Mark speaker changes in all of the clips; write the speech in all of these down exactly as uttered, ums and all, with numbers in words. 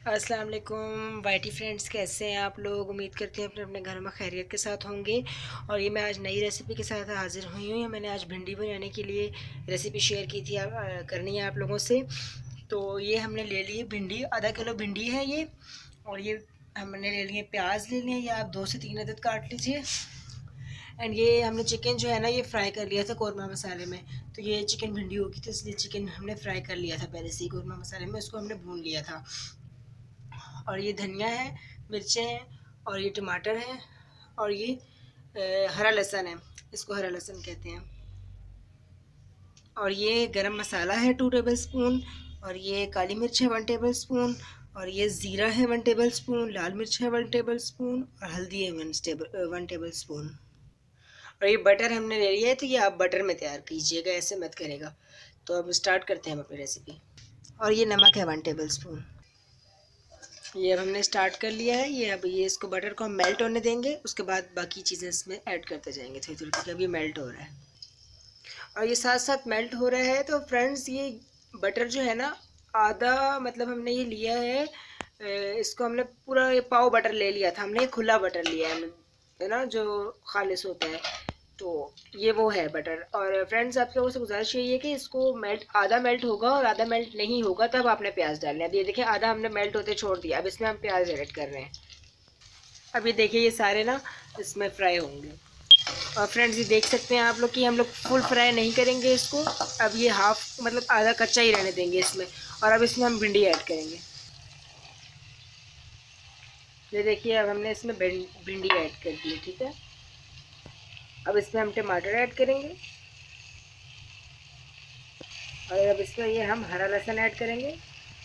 Speaker 1: अस्सलाम वालेकुम YT friends, कैसे हैं आप लोग। उम्मीद करते हैं अपने अपने घर में खैरियत के साथ होंगे। और ये मैं आज नई रेसिपी के साथ हाज़िर हुई हूँ। मैंने आज भिंडी बनाने के लिए रेसिपी शेयर की थी, आप करनी है आप लोगों से। तो ये हमने ले लिए भिंडी, आधा किलो भिंडी है ये। और ये हमने ले लिए प्याज ले लिए, या आप दो से तीन अदद काट लीजिए। एंड ये हमने चिकन जो है ना, ये फ्राई कर लिया था कौरमा मसाले में। तो ये चिकन भिंडी होगी, तो इसलिए चिकन हमने फ्राई कर लिया था पहले से ही कौरमा मसाले में, उसको हमने भून लिया था। और ये धनिया है, मिर्चें हैं, और ये टमाटर है, और ये आ, हरा लहसुन है, इसको हरा लहसुन कहते हैं। और ये गरम मसाला है टू टेबल स्पून, और ये काली मिर्च है वन टेबल स्पून, और ये ज़ीरा है वन टेबल स्पून, लाल मिर्च है वन टेबल स्पून, और हल्दी है one table one tablespoon. और ये बटर हमने ले लिया है, तो ये आप बटर में तैयार कीजिएगा, ऐसे मत करेगा। तो अब स्टार्ट करते हैं हम अपनी रेसिपी। और ये नमक है वन टेबल स्पून। ये अब हमने स्टार्ट कर लिया है। ये अब ये इसको बटर को हम मेल्ट होने देंगे, उसके बाद बाकी चीज़ें इसमें ऐड करते जाएंगे थोड़ी थोड़ी, क्योंकि अभी मेल्ट हो रहा है। और ये साथ साथ मेल्ट हो रहा है। तो फ्रेंड्स, ये बटर जो है ना, आधा मतलब हमने ये लिया है, इसको हमने पूरा ये पाव बटर ले लिया था हमने, खुला बटर लिया है है ना, जो खालिस होता है। तो ये वो है बटर। और फ्रेंड्स, आप लोगों से गुजारिश यही है कि इसको मेल्ट, आधा मेल्ट होगा और आधा मेल्ट नहीं होगा, तब आपने प्याज डालना है। अब ये देखिए, आधा हमने मेल्ट होते छोड़ दिया, अब इसमें हम प्याज ऐड कर रहे हैं। अब ये देखिए, ये सारे ना इसमें फ्राई होंगे। और फ्रेंड्स, ये देख सकते हैं आप लोग कि हम लोग फुल फ्राई नहीं करेंगे इसको। अब ये हाफ मतलब आधा कच्चा ही रहने देंगे इसमें। और अब इसमें हम भिंडी ऐड करेंगे। ये देखिए, अब हमने इसमें भिंडी ऐड कर दी, ठीक है। अब इसमें हम टमाटर ऐड करेंगे, और अब इसमें ये हम हरा लहसुन ऐड करेंगे।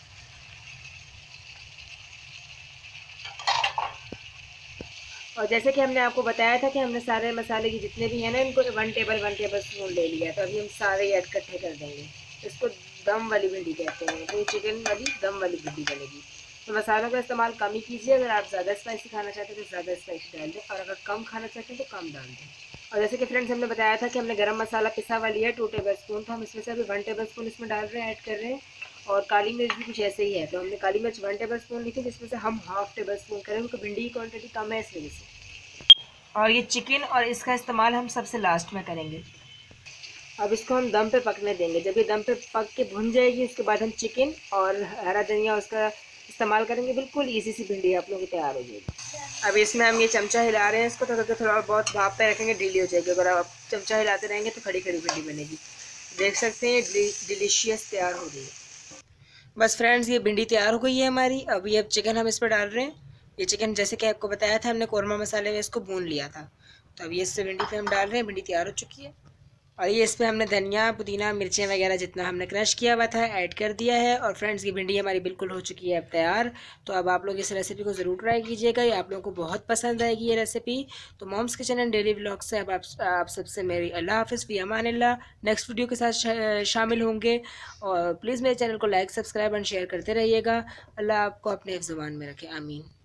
Speaker 1: और जैसे कि हमने आपको बताया था कि हमने सारे मसाले की जितने भी हैं ना, इनको one table one tablespoon ले लिया। तो अभी हम सारे ऐड इकट्ठे कर देंगे। इसको दम वाली भिंडी कहते हैं। तो ये चिकन वाली दम वाली भिंडी बनेगी। तो मसालों का इस्तेमाल कम ही कीजिए। अगर आप ज़्यादा स्पाइसी खाना चाहते हैं तो ज़्यादा स्पाइसी डाल दें, और अगर कम खाना चाहते हैं तो कम डाल दें। और जैसे कि फ्रेंड्स, हमने बताया था कि हमने गरम मसाला पिसा हुआ लिया है टू टेबल स्पून, तो हम इसमें से अभी वन टेबल स्पून इसमें डाल रहे हैं, ऐड कर रहे हैं। और काली मिर्च भी कुछ ऐसे ही है। तो हमने काली मिर्च वन टेबल स्पून ली थी, जिसमें से हम हाफ टेबल स्पून करें, क्योंकि भिंडी की क्वान्टिटी कम है इस वजह से। और ये चिकन और इसका इस्तेमाल हम सबसे लास्ट में करेंगे। अब इसको हम दम पे पकने देंगे। जब ये दम पे पक के भुन जाएगी, उसके बाद हम चिकन और हरा धनिया उसका इस्तेमाल करेंगे। बिल्कुल इजी सी भिंडी आप लोगों की तैयार हो जाएगी। अब इसमें हम ये चमचा हिला रहे हैं इसको, तो थोड़ा बहुत भाप पे रखेंगे, ढीली हो जाएगी। अगर आप चमचा हिलाते रहेंगे तो खड़ी खड़ी भिंडी बनेगी। देख सकते हैं, डिलीशियस तैयार हो गई है। बस फ्रेंड्स, ये भिंडी तैयार हो गई है हमारी। अभी अब चिकन हम इस पर डाल रहे हैं। ये चिकन जैसे कि आपको बताया था, हमने कौरमा मसाले में इसको भून लिया था। तो अब ये इससे भिंडी पे हम डाल रहे हैं। भिंडी तैयार हो चुकी है। और ये इस पर हमने धनिया, पुदीना, मिर्चें वगैरह जितना हमने क्रश किया हुआ था ऐड कर दिया है। और फ्रेंड्स, की भिंडी हमारी बिल्कुल हो चुकी है अब तैयार। तो अब आप लोग इस रेसिपी को ज़रूर ट्राई कीजिएगा, ये आप लोगों को बहुत पसंद आएगी ये रेसिपी। तो moms kitchen and daily vlog से अब आप, आप सबसे मेरी अल्लाह हाफ़िज़, फ़ी अमानिल्लाह। नेक्स्ट वीडियो के साथ शा, शामिल होंगे। और प्लीज़ मेरे चैनल को लाइक, सब्सक्राइब एंड शेयर करते रहिएगा। अल्लाह आपको अपने हिफ्ज़-ए-मान में रखे, आमीन।